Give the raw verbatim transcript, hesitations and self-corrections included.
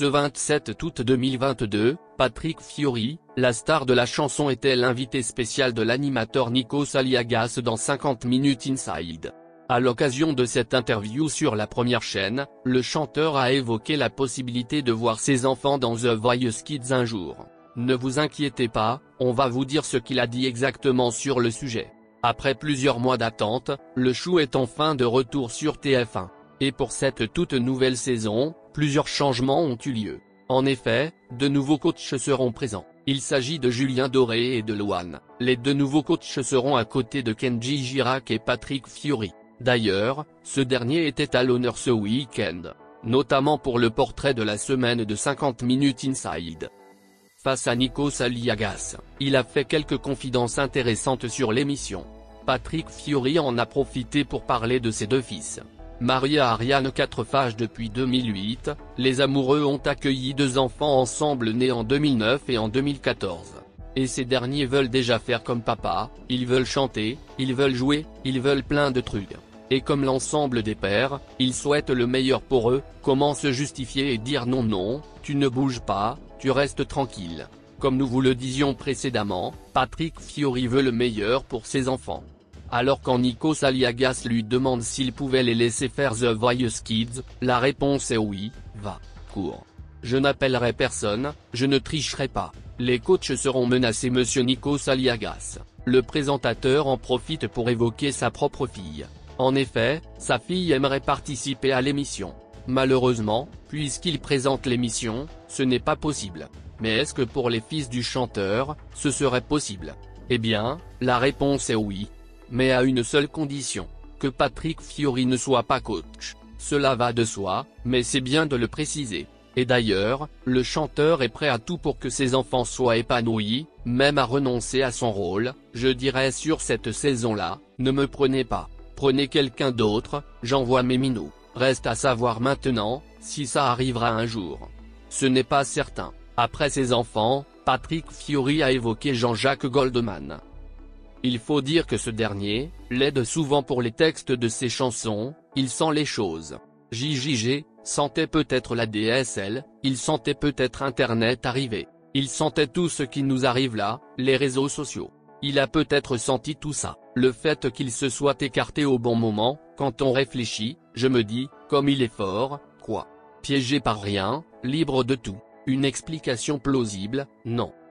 Ce vingt-sept août deux mille vingt-deux, Patrick Fiori, la star de la chanson, était l'invité spécial de l'animateur Nikos Aliagas dans cinquante minutes Inside. À l'occasion de cette interview sur la première chaîne, le chanteur a évoqué la possibilité de voir ses enfants dans The Voice Kids un jour. Ne vous inquiétez pas, on va vous dire ce qu'il a dit exactement sur le sujet. Après plusieurs mois d'attente, le show est enfin de retour sur T F un. Et pour cette toute nouvelle saison, plusieurs changements ont eu lieu. En effet, de nouveaux coachs seront présents. Il s'agit de Julien Doré et de Loane. Les deux nouveaux coachs seront à côté de Kenji Girac et Patrick Fiori. D'ailleurs, ce dernier était à l'honneur ce week-end, notamment pour le portrait de la semaine de cinquante minutes Inside. Face à Nikos Aliagas, il a fait quelques confidences intéressantes sur l'émission. Patrick Fiori en a profité pour parler de ses deux fils. Marié à Ariane Quatrefages depuis deux mille huit, les amoureux ont accueilli deux enfants ensemble nés en deux mille neuf et en deux mille quatorze. Et ces derniers veulent déjà faire comme papa, ils veulent chanter, ils veulent jouer, ils veulent plein de trucs. Et comme l'ensemble des pères, ils souhaitent le meilleur pour eux. Comment se justifier et dire non non, tu ne bouges pas, tu restes tranquille. Comme nous vous le disions précédemment, Patrick Fiori veut le meilleur pour ses enfants. Alors quand Nikos Aliagas lui demande s'il pouvait les laisser faire The Voice Kids, la réponse est oui, va, cours. Je n'appellerai personne, je ne tricherai pas. Les coachs seront menacés. Monsieur Nikos Aliagas, le présentateur en profite pour évoquer sa propre fille. En effet, sa fille aimerait participer à l'émission. Malheureusement, puisqu'il présente l'émission, ce n'est pas possible. Mais est-ce que pour les fils du chanteur, ce serait possible? Eh bien, la réponse est oui. Mais à une seule condition, que Patrick Fiori ne soit pas coach. Cela va de soi, mais c'est bien de le préciser. Et d'ailleurs, le chanteur est prêt à tout pour que ses enfants soient épanouis, même à renoncer à son rôle. Je dirais sur cette saison-là, ne me prenez pas, prenez quelqu'un d'autre, j'envoie mes minous. Reste à savoir maintenant, si ça arrivera un jour. Ce n'est pas certain. Après ses enfants, Patrick Fiori a évoqué Jean-Jacques Goldman. Il faut dire que ce dernier l'aide souvent pour les textes de ses chansons, il sent les choses. J J G sentait peut-être la D S L, il sentait peut-être Internet arriver, il sentait tout ce qui nous arrive là, les réseaux sociaux. Il a peut-être senti tout ça, le fait qu'il se soit écarté au bon moment. Quand on réfléchit, je me dis, comme il est fort, quoi. Piégé par rien, libre de tout. Une explication plausible, non.